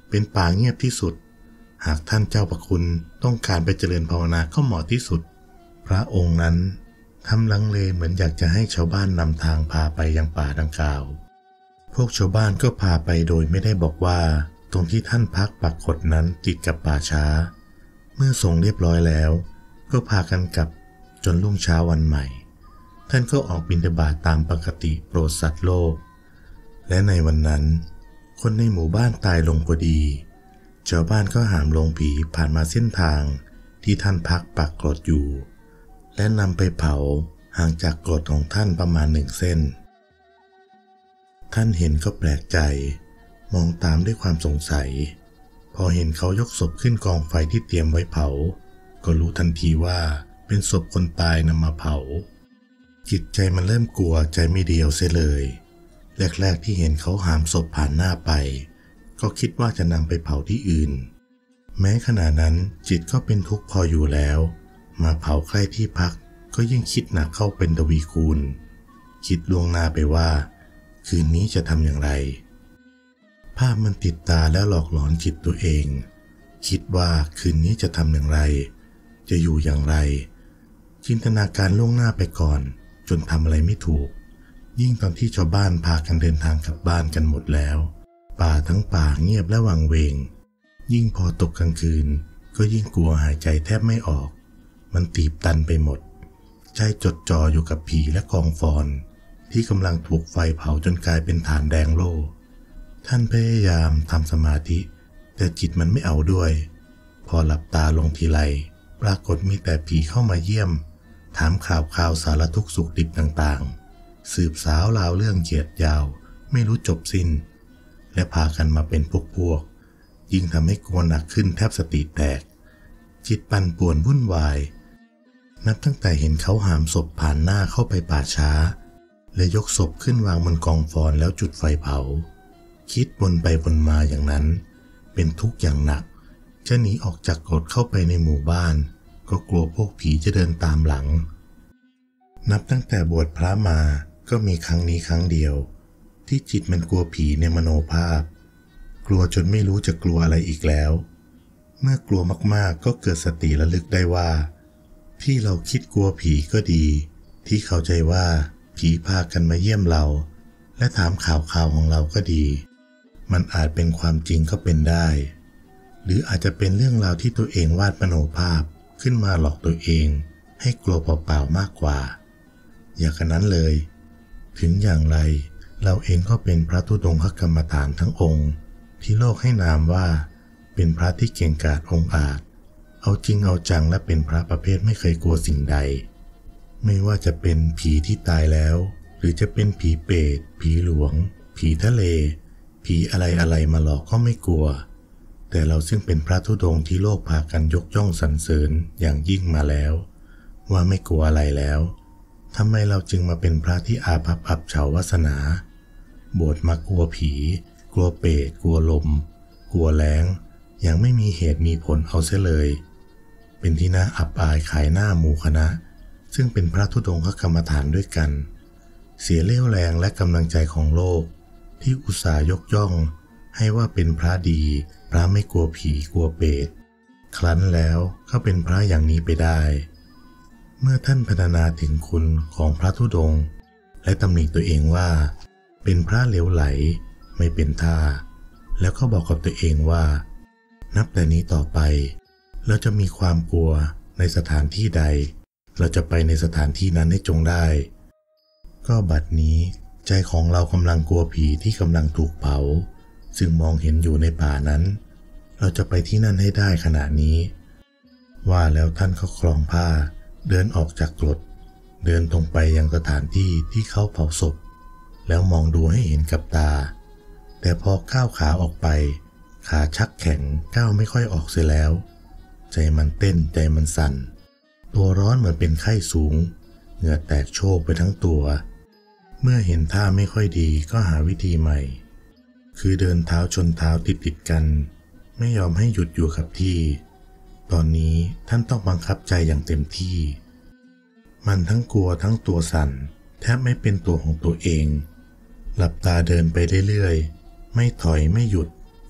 เป็นป่าเงียบที่สุดหากท่านเจ้าประคุณต้องการไปเจริญภาวนาก็เหมาะที่สุดพระองค์นั้นทำลังเลเหมือนอยากจะให้ชาวบ้านนำทางพาไปยังป่าดังกล่าวพวกชาวบ้านก็พาไปโดยไม่ได้บอกว่าตรงที่ท่านพักปักกฏนั้นติดกับป่าช้าเมื่อส่งเรียบร้อยแล้วก็พากันกลับจนรุ่งเช้าวันใหม่ท่านก็ออกบิณฑบาตตามปกติโปรดสัตว์โลกและในวันนั้นคนในหมู่บ้านตายลงพอดีชาวบ้านก็หามลงผีผ่านมาเส้นทางที่ท่านพักปักกฏอยู่และนำไปเผาห่างจากกฏของท่านประมาณ1 เส้นท่านเห็นก็แปลกใจมองตามด้วยความสงสัยพอเห็นเขายกศพขึ้นกองไฟที่เตรียมไว้เผาก็รู้ทันทีว่าเป็นศพคนตายนำมาเผาจิตใจมันเริ่มกลัวใจไม่ดีเอาเสียเลยแรกๆที่เห็นเขาหามศพผ่านหน้าไปก็คิดว่าจะนำไปเผาที่อื่นแม้ขณะนั้นจิตก็เป็นทุกข์พออยู่แล้วมาเผาใกล้ที่พักก็ยิ่งคิดหนักเข้าเป็นทวีคูณคิดล่วงหน้าไปว่าคืนนี้จะทำอย่างไรภาพมันติดตาแล้วหลอกหลอนจิตตัวเองคิดว่าคืนนี้จะทำอย่างไรจะอยู่อย่างไรจินตนาการล่วงหน้าไปก่อนจนทำอะไรไม่ถูกยิ่งตอนที่ชาวบ้านพากันเดินทางกลับบ้านกันหมดแล้วป่าทั้งป่าเงียบและวังเวงยิ่งพอตกกลางคืนก็ยิ่งกลัวหายใจแทบไม่ออกมันตีบตันไปหมดใจจดจ่ออยู่กับผีและกองฟอนที่กำลังถูกไฟเผาจนกลายเป็นฐานแดงโล่ท่านพยายามทำสมาธิแต่จิตมันไม่เอาด้วยพอหลับตาลงทีไรปรากฏมีแต่ผีเข้ามาเยี่ยมถามข่าวสารทุกข์สุขดิบต่างๆสืบสาวราวเรื่องเหยียดยาวไม่รู้จบสิ้นและพากันมาเป็นพวกยิ่งทำให้กลัวหนักขึ้นแทบสติแตกจิตปั่นป่วนวุ่นวายนับตั้งแต่เห็นเขาหามศพผ่านหน้าเข้าไปป่าช้าและยกศพขึ้นวางบนกองฟอนแล้วจุดไฟเผาคิดวนไปวนมาอย่างนั้นเป็นทุกข์อย่างหนักจะหนีออกจากกฏเข้าไปในหมู่บ้านก็กลัวพวกผีจะเดินตามหลังนับตั้งแต่บวชพระมาก็มีครั้งนี้ครั้งเดียวที่จิตมันกลัวผีในมโนภาพกลัวจนไม่รู้จะกลัวอะไรอีกแล้วเมื่อกลัวมากๆก็เกิดสติระลึกได้ว่าที่เราคิดกลัวผีก็ดีที่เข้าใจว่าผีพากันมาเยี่ยมเราและถามข่าวของเราก็ดีมันอาจเป็นความจริงก็เป็นได้หรืออาจจะเป็นเรื่องราวที่ตัวเองวาดมโนภาพขึ้นมาหลอกตัวเองให้กลัวเปล่าๆมากกว่าอย่างนั้นเลยถึงอย่างไรเราเองก็เป็นพระธุดงคกรรมฐานทั้งองค์ที่โลกให้นามว่าเป็นพระที่เก่งกาจองอาจเอาจริงเอาจังและเป็นพระประเภทไม่เคยกลัวสิ่งใดไม่ว่าจะเป็นผีที่ตายแล้วหรือจะเป็นผีเปรตผีหลวงผีทะเลผีอะไรมาหลอกก็ไม่กลัวแต่เราซึ่งเป็นพระธุดงค์ที่โลกพากันยกย่องสรรเสริญอย่างยิ่งมาแล้วว่าไม่กลัวอะไรแล้วทำไมเราจึงมาเป็นพระที่อาภัพอับเฉาวาสนาบวชมากลัวผีกลัวเปรตกลัวลมกลัวแล้งยังไม่มีเหตุมีผลเอาเสียเลยเป็นที่น่าอับอายขายหน้าหมู่คณะซึ่งเป็นพระธุดงคกรรมฐานด้วยกันเสียเรี่ยวแรงและกำลังใจของโลกที่อุตส่าห์ยกย่องให้ว่าเป็นพระดีพระไม่กลัวผีกลัวเปรตครั้นแล้วก็เป็นพระอย่างนี้ไปได้เมื่อท่านพรรณนาถึงคุณของพระธุดงค์และตำหนิตัวเองว่าเป็นพระเหลวไหลไม่เป็นท่าแล้วก็บอกกับตัวเองว่านับแต่นี้ต่อไปเราจะมีความกลัวในสถานที่ใดเราจะไปในสถานที่นั้นให้จงได้ก็บัดนี้ใจของเรากำลังกลัวผีที่กำลังถูกเผาซึ่งมองเห็นอยู่ในป่านั้นเราจะไปที่นั่นให้ได้ขณะนี้ว่าแล้วท่านก็คลองผ้าเดินออกจากกรดเดินตรงไปยังสถานที่ที่เขาเผาศพแล้วมองดูให้เห็นกับตาแต่พอก้าวขาออกไปขาชักแข็งก้าวไม่ค่อยออกเสียแล้วใจมันเต้นใจมันสั่นตัวร้อนเหมือนเป็นไข้สูงเหงื่อแตกโชกไปทั้งตัวเมื่อเห็นท่าไม่ค่อยดีก็หาวิธีใหม่คือเดินเท้าชนเท้าติดกันไม่ยอมให้หยุดอยู่กับที่ตอนนี้ท่านต้องบังคับใจอย่างเต็มที่มันทั้งกลัวทั้งตัวสั่นแทบไม่เป็นตัวของตัวเองหลับตาเดินไปเรื่อยๆไม่ถอยไม่หยุด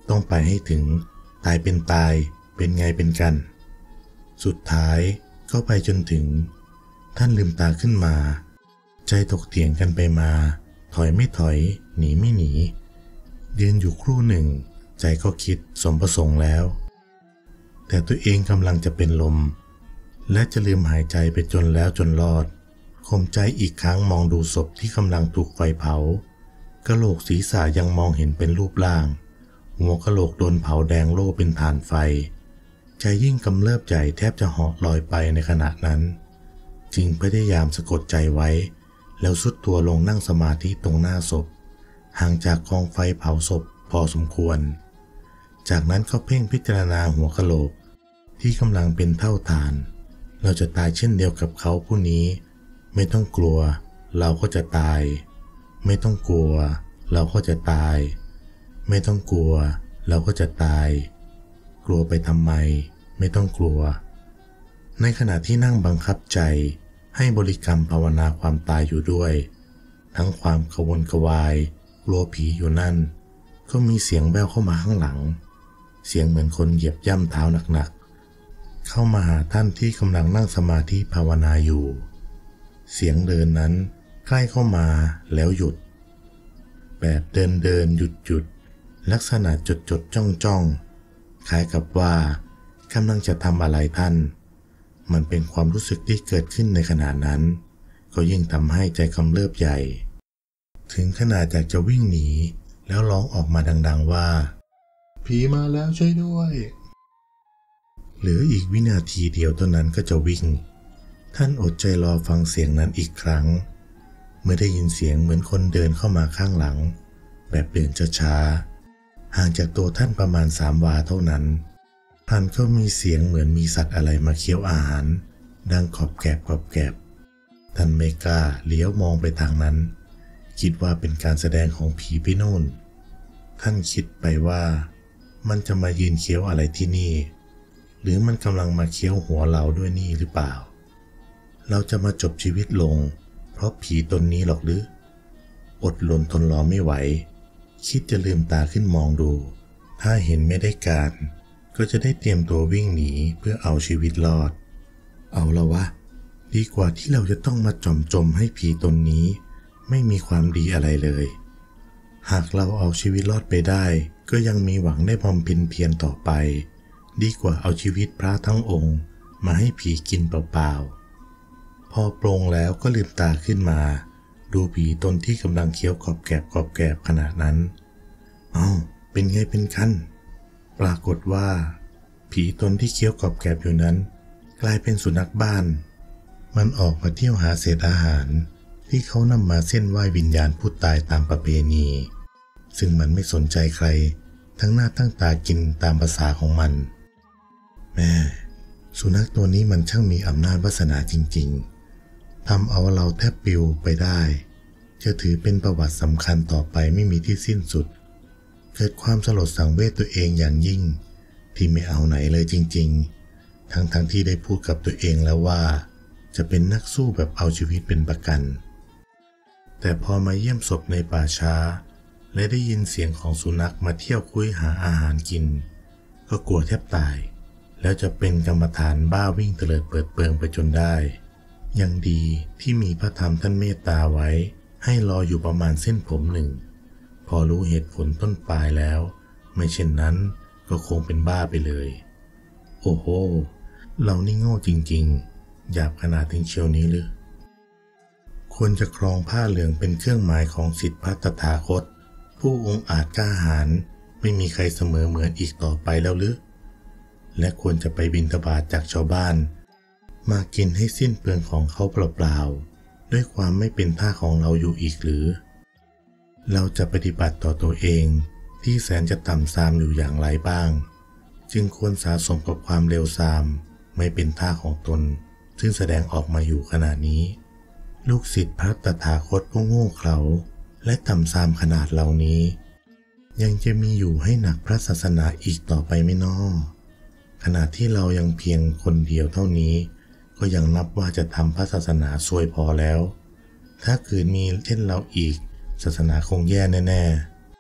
ต้องไปให้ถึงตายเป็นตายเป็นไงเป็นกันสุดท้ายก็ไปจนถึงท่านลืมตาขึ้นมาใจถกเถียงกันไปมาถอยไม่ถอยหนีไม่หนียืนอยู่ครู่หนึ่งใจก็คิดสมประสงค์แล้วแต่ตัวเองกำลังจะเป็นลมและจะลืมหายใจไปจนแล้วจนรอดข่มใจอีกครั้งมองดูศพที่กำลังถูกไฟเผากะโหลกศีรษะยังมองเห็นเป็นรูปร่างหัวกะโหลกโดนเผาแดงโล่เป็นฐานไฟใจยิ่งกำเริบใหญ่แทบจะเหาะลอยไปในขณะนั้นจึงพยายามสะกดใจไว้แล้วทรุดตัวลงนั่งสมาธิตรงหน้าศพห่างจากกองไฟเผาศพพอสมควรจากนั้นก็เพ่งพิจารณาหัวกะโหลกที่กำลังเป็นเท่าฐานเราจะตายเช่นเดียวกับเขาผู้นี้ไม่ต้องกลัวเราก็จะตายไม่ต้องกลัวเราก็จะตายไม่ต้องกลัวเราก็จะตายกลัวไปทำไมไม่ต้องกลัวในขณะที่นั่งบังคับใจให้บริกรรมภาวนาความตายอยู่ด้วยทั้งความกระวนกระวายกลัวผีอยู่นั่นก็มีเสียงแว่วเข้ามาข้างหลังเสียงเหมือนคนเหยียบย่ำเท้าหนักๆเข้ามาหาท่านที่กำลังนั่งสมาธิภาวนาอยู่เสียงเดินนั้นใกล้เข้ามาแล้วหยุดแบบเดินหยุดลักษณะจดจ้องคล้ายกับว่ากำลังจะทำอะไรท่านมันเป็นความรู้สึกที่เกิดขึ้นในขณะนั้นก็ยิ่งทำให้ใจกำเริบใหญ่ถึงขนาดอยากจะวิ่งหนีแล้วร้องออกมาดังๆว่าผีมาแล้วช่วยด้วยเหลืออีกวินาทีเดียวเท่านั้นก็จะวิ่งท่านอดใจรอฟังเสียงนั้นอีกครั้งเมื่อได้ยินเสียงเหมือนคนเดินเข้ามาข้างหลังแบบเดินช้าๆห่างจากตัวท่านประมาณ3 วาเท่านั้นท่านก็มีเสียงเหมือนมีสัตว์อะไรมาเคี้ยวอาหารดังขอบแกบท่านไม่กล้าเลี้ยวมองไปทางนั้นคิดว่าเป็นการแสดงของผีพี่โน่นท่านคิดไปว่ามันจะมายืนเคี้ยวอะไรที่นี่หรือมันกำลังมาเคี้ยวหัวเราด้วยนี่หรือเปล่าเราจะมาจบชีวิตลงเพราะผีตนนี้หรอกหรืออดรนทนรอไม่ไหวคิดจะลืมตาขึ้นมองดูถ้าเห็นไม่ได้การก็จะได้เตรียมตัววิ่งหนีเพื่อเอาชีวิตรอดเอาละวะดีกว่าที่เราจะต้องมาจมให้ผีตนนี้ไม่มีความดีอะไรเลยหากเราเอาชีวิตรอดไปได้ก็ยังมีหวังได้บำเพ็ญเพียรต่อไปดีกว่าเอาชีวิตพระทั้งองค์มาให้ผีกินเปล่าๆพอโปร่งแล้วก็ลืมตาขึ้นมาดูผีตนที่กำลังเคี้ยวกรอบแกบขณะนั้นเป็นไงเป็นกันปรากฏว่าผีตนที่เคี้ยวกรอบแกบอยู่นั้นกลายเป็นสุนัขบ้านมันออกมาเที่ยวหาเศษอาหารที่เขานำมาเส้นไหว้วิญญาณผู้ตายตามประเพณีซึ่งมันไม่สนใจใครทั้งหน้าตั้งตากินตามภาษาของมันแม่สุนัขตัวนี้มันช่างมีอำนาจวาสนาจริงๆทำเอาเราแทบปิวไปได้จะถือเป็นประวัติสำคัญต่อไปไม่มีที่สิ้นสุดเกิดความสลดสังเวชตัวเองอย่างยิ่งที่ไม่เอาไหนเลยจริงๆทั้งที่ได้พูดกับตัวเองแล้วว่าจะเป็นนักสู้แบบเอาชีวิตเป็นประกันแต่พอมาเยี่ยมศพในป่าช้าและได้ยินเสียงของสุนัขมาเที่ยวคุยหาอาหารกินก็กลัวแทบตายแล้วจะเป็นกรรมฐานบ้าวิ่งเตลิดเปิดเปิงไปจนได้ยังดีที่มีพระธรรมท่านเมตตาไว้ให้รออยู่ประมาณเส้นผมหนึ่งพอรู้เหตุผลต้นปลายแล้วไม่เช่นนั้นก็คงเป็นบ้าไปเลยโอ้โหเรานี่โง่จริงๆหยาบขนาดถึงเชียวนี้หรือควรจะครองผ้าเหลืองเป็นเครื่องหมายของศิษย์พระตถาคตผู้องอาจกล้าหาญไม่มีใครเสมอเหมือนอีกต่อไปแล้วหรือและควรจะไปบิณฑบาตจากชาวบ้านมากินให้สิ้นเปลืองของเขาเปล่าๆด้วยความไม่เป็นท่าของเราอยู่อีกหรือเราจะปฏิบัติต่อตัวเองที่แสนจะต่ำทรามอยู่อย่างไรบ้างจึงควรสะสมกับความเร็วทรามไม่เป็นท่าของตนซึ่งแสดงออกมาอยู่ขณะนี้ลูกศิษย์พระตถาคตผู้โง่เขลาและต่ำทรามขนาดเหล่านี้ยังจะมีอยู่ให้หนักพระศาสนาอีกต่อไปไหมน้อขณะที่เรายังเพียงคนเดียวเท่านี้ก็ยังนับว่าจะทำพระศาสนาซวยพอแล้วถ้าเกิดมีเช่นเราอีกศาสนาคงแย่แน่ๆ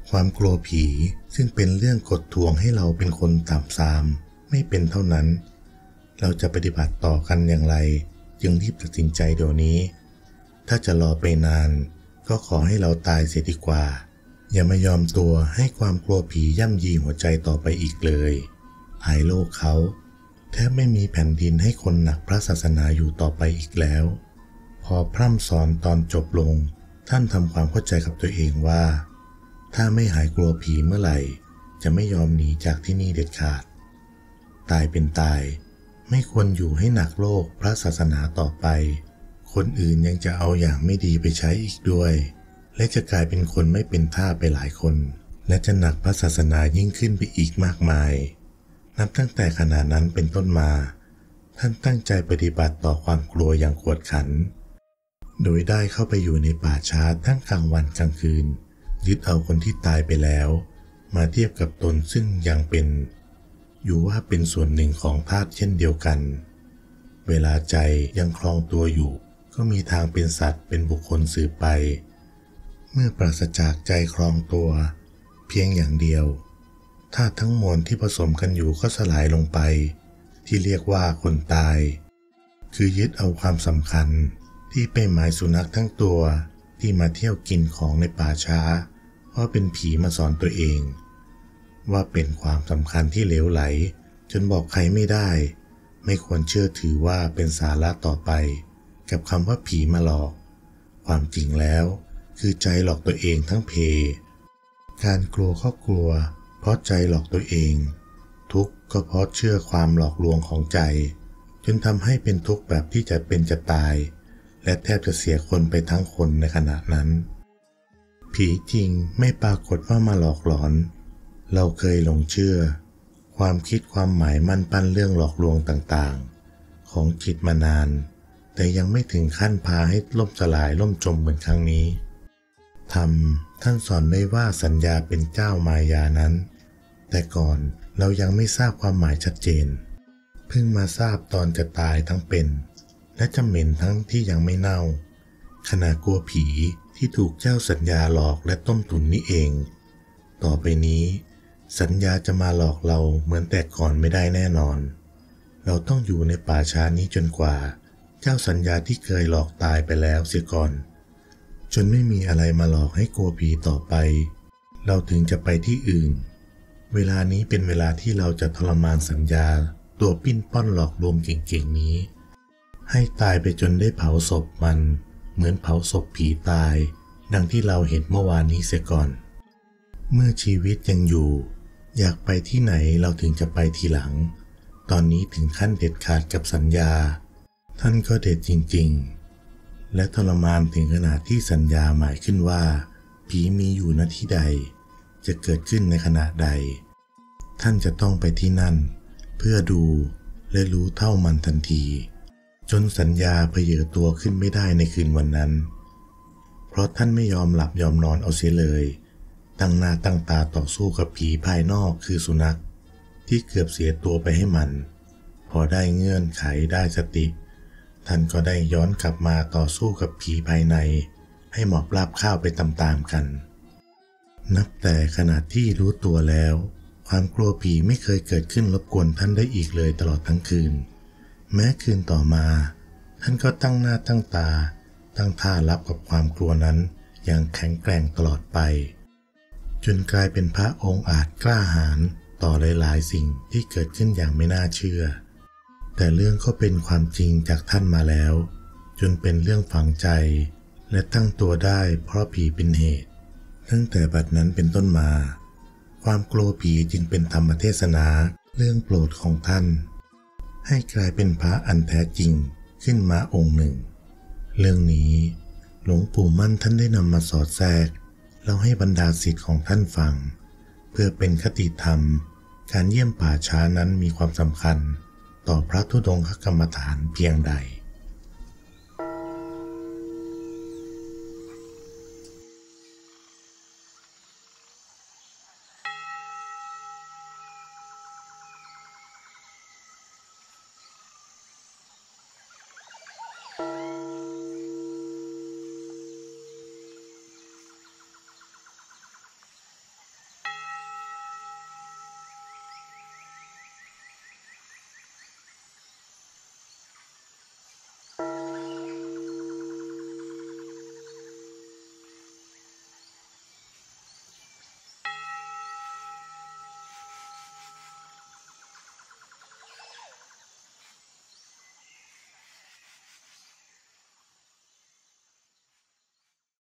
ความกลัวผีซึ่งเป็นเรื่องกดทวงให้เราเป็นคนต่ำทรามไม่เป็นเท่านั้นเราจะปฏิบัติต่อกันอย่างไรจึงรีบตัดสินใจเดี๋ยวนี้ถ้าจะรอไปนานก็ขอให้เราตายเสียดีกว่าอย่ามายอมตัวให้ความกลัวผีย่ำยีหัวใจต่อไปอีกเลยภายโลกเขาแทบไม่มีแผ่นดินให้คนหนักพระศาสนาอยู่ต่อไปอีกแล้วพอพร่ำสอนตอนจบลงท่านทำความเข้าใจกับตัวเองว่าถ้าไม่หายกลัวผีเมื่อไหร่จะไม่ยอมหนีจากที่นี่เด็ดขาดตายเป็นตายไม่ควรอยู่ให้หนักโลกพระศาสนาต่อไปคนอื่นยังจะเอาอย่างไม่ดีไปใช้อีกด้วยและจะกลายเป็นคนไม่เป็นท่าไปหลายคนและจะหนักพระศาสนายิ่งขึ้นไปอีกมากมายนับตั้งแต่ขณะนั้นเป็นต้นมาท่านตั้งใจปฏิบัติต่อความกลัวอย่างขวดขันโดยได้เข้าไปอยู่ในป่าช้าทั้งกลางวันกลางคืนยึดเอาคนที่ตายไปแล้วมาเทียบกับตนซึ่งยังเป็นอยู่ว่าเป็นส่วนหนึ่งของธาตุเช่นเดียวกันเวลาใจยังคลองตัวอยู่ก็มีทางเป็นสัตว์เป็นบุคคลสืบไปเมื่อปราศจากใจคลองตัวเพียงอย่างเดียวธาตุทั้งมวลที่ผสมกันอยู่ก็สลายลงไปที่เรียกว่าคนตายคือยึดเอาความสำคัญที่ไปหมายสุนัขทั้งตัวที่มาเที่ยวกินของในป่าช้าว่าเป็นผีมาสอนตัวเองว่าเป็นความสำคัญที่เหลวไหลจนบอกใครไม่ได้ไม่ควรเชื่อถือว่าเป็นสาระต่อไปกับคำว่าผีมาหลอกความจริงแล้วคือใจหลอกตัวเองทั้งเพการกลัวก็กลัวเพราะใจหลอกตัวเองทุกข์ก็เพราะเชื่อความหลอกลวงของใจจนทำให้เป็นทุกข์แบบที่จะเป็นจะตายและแทบจะเสียคนไปทั้งคนในขณะนั้นผีจริงไม่ปรากฏว่ามาหลอกหลอนเราเคยหลงเชื่อความคิดความหมายมั่นปั้นเรื่องหลอกลวงต่างๆของจิตมานานแต่ยังไม่ถึงขั้นพาให้ล่มสลายล่มจมเหมือนครั้งนี้ธรรมท่านสอนไว้ว่าสัญญาเป็นเจ้ามายานั้นแต่ก่อนเรายังไม่ทราบความหมายชัดเจนเพิ่งมาทราบตอนจะตายทั้งเป็นและจะเหม็นทั้งที่ยังไม่เน่าขณะกลัวผีที่ถูกเจ้าสัญญาหลอกและต้มตุ๋นนี่เองต่อไปนี้สัญญาจะมาหลอกเราเหมือนแต่ก่อนไม่ได้แน่นอนเราต้องอยู่ในป่าช้านี้จนกว่าเจ้าสัญญาที่เคยหลอกตายไปแล้วเสียก่อนจนไม่มีอะไรมาหลอกให้กลัวผีต่อไปเราถึงจะไปที่อื่นเวลานี้เป็นเวลาที่เราจะทรมานสัญญาตัวปิ้นป้อนหลอกลวงเก่งๆนี้ให้ตายไปจนได้เผาศพมันเหมือนเผาศพผีตายดังที่เราเห็นเมื่อวานนี้เสียก่อนเมื่อชีวิตยังอยู่อยากไปที่ไหนเราถึงจะไปทีหลังตอนนี้ถึงขั้นเด็ดขาดกับสัญญาท่านก็เด็ดจริงๆและทรมานถึงขนาดที่สัญญาหมายขึ้นว่าผีมีอยู่ณที่ใดจะเกิดขึ้นในขณะใดท่านจะต้องไปที่นั่นเพื่อดูและรู้เท่ามันทันทีจนสัญญาเผยตัวขึ้นไม่ได้ในคืนวันนั้นเพราะท่านไม่ยอมหลับยอมนอนเอาเสียเลยตั้งหน้าตั้งตาต่อสู้กับผีภายนอกคือสุนัขที่เกือบเสียตัวไปให้มันพอได้เงื่อนไขได้สติท่านก็ได้ย้อนกลับมาต่อสู้กับผีภายในให้หมอบราบข้าวไปตามๆกันนับแต่ขณะที่รู้ตัวแล้วความกลัวผีไม่เคยเกิดขึ้นรบกวนท่านได้อีกเลยตลอดทั้งคืนแม้คืนต่อมาท่านก็ตั้งหน้าตั้งตาตั้งท่ารับกับความกลัวนั้นอย่างแข็งแกร่งตลอดไปจนกลายเป็นพระองค์อาจกล้าหาญต่อหลายๆสิ่งที่เกิดขึ้นอย่างไม่น่าเชื่อแต่เรื่องก็เป็นความจริงจากท่านมาแล้วจนเป็นเรื่องฝังใจและตั้งตัวได้เพราะผีเป็นเหตุตั้งแต่บัดนั้นเป็นต้นมาความกลัวผีจึงเป็นธรรมเทศนาเรื่องโปรดของท่านให้กลายเป็นพระอันแท้จริงขึ้นมาองค์หนึ่งเรื่องนี้หลวงปู่มั่นท่านได้นำมาสอดแทรกเล่าให้บรรดาศิษย์ของท่านฟังเพื่อเป็นคติธรรมการเยี่ยมป่าช้านั้นมีความสำคัญต่อพระธุดงคกรรมฐานเพียงใด